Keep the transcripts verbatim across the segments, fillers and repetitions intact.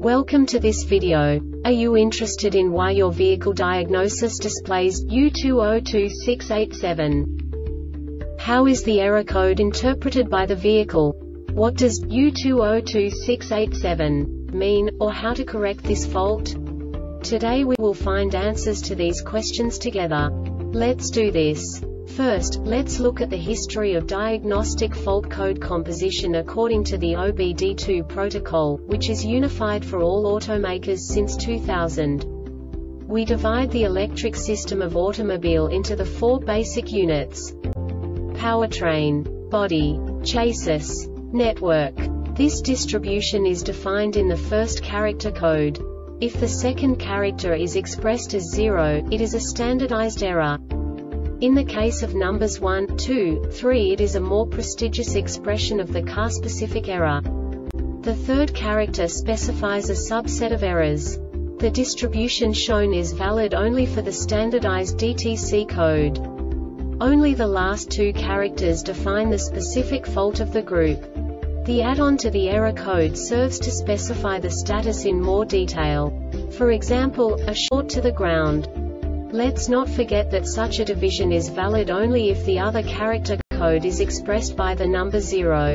Welcome to this video. Are you interested in why your vehicle diagnosis displays U two zero two six eight seven? How is the error code interpreted by the vehicle? What does U two zero two six eight seven mean, or how to correct this fault? Today we will find answers to these questions together. Let's do this. First, let's look at the history of diagnostic fault code composition according to the O B D two protocol, which is unified for all automakers since two thousand. We divide the electric system of automobile into the four basic units: powertrain, body, chassis, network. This distribution is defined in the first character code. If the second character is expressed as zero, it is a standardized error. In the case of numbers one, two, three, it is a more prestigious expression of the car-specific error. The third character specifies a subset of errors. The distribution shown is valid only for the standardized D T C code. Only the last two characters define the specific fault of the group. The add-on to the error code serves to specify the status in more detail. For example, a short to the ground. Let's not forget that such a division is valid only if the other character code is expressed by the number zero.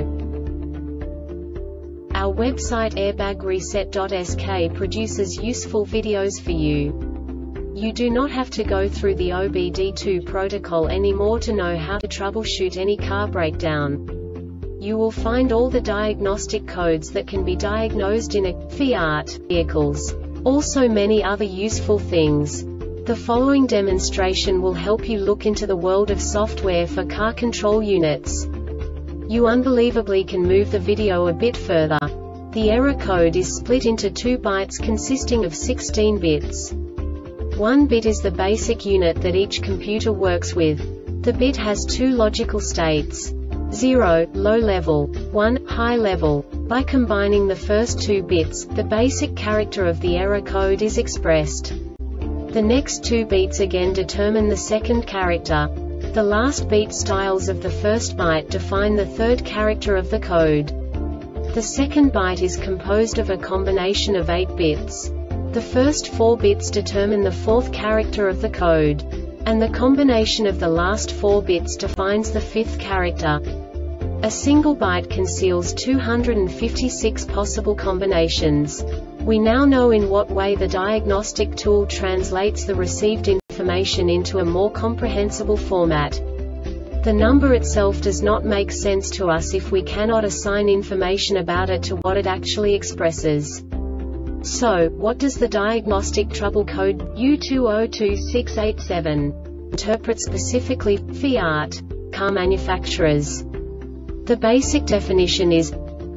Our website airbag reset dot S K produces useful videos for you. You do not have to go through the O B D two protocol anymore to know how to troubleshoot any car breakdown. You will find all the diagnostic codes that can be diagnosed in a Fiat vehicles. Also many other useful things. The following demonstration will help you look into the world of software for car control units. You unbelievably can move the video a bit further. The error code is split into two bytes consisting of sixteen bits. One bit is the basic unit that each computer works with. The bit has two logical states: zero, low level, one, high level. By combining the first two bits, the basic character of the error code is expressed. The next two beats again determine the second character. The last beat styles of the first byte define the third character of the code. The second byte is composed of a combination of eight bits. The first four bits determine the fourth character of the code. And the combination of the last four bits defines the fifth character. A single byte conceals two hundred fifty-six possible combinations. We now know in what way the diagnostic tool translates the received information into a more comprehensible format. The number itself does not make sense to us if we cannot assign information about it to what it actually expresses. So, what does the diagnostic trouble code U two zero two six eight seven interpret specifically for Fiat car manufacturers? The basic definition is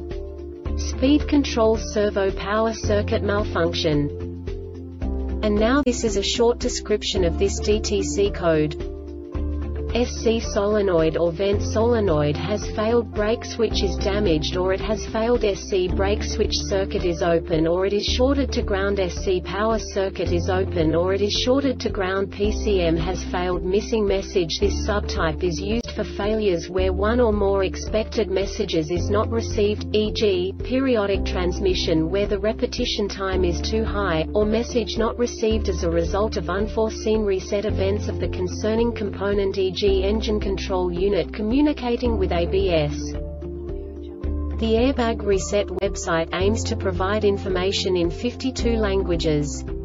speed control servo power circuit malfunction. And now this is a short description of this D T C code. S C solenoid or vent solenoid has failed, brake switch is damaged, or it has failed. S C brake switch circuit is open, or it is shorted to ground. S C power circuit is open, or it is shorted to ground. P C M has failed, missing message. This subtype is used for failures where one or more expected messages is not received, for example, periodic transmission where the repetition time is too high, or message not received as a result of unforeseen reset events of the concerning component, for example engine control unit communicating with A B S. The Airbag Reset website aims to provide information in fifty-two languages.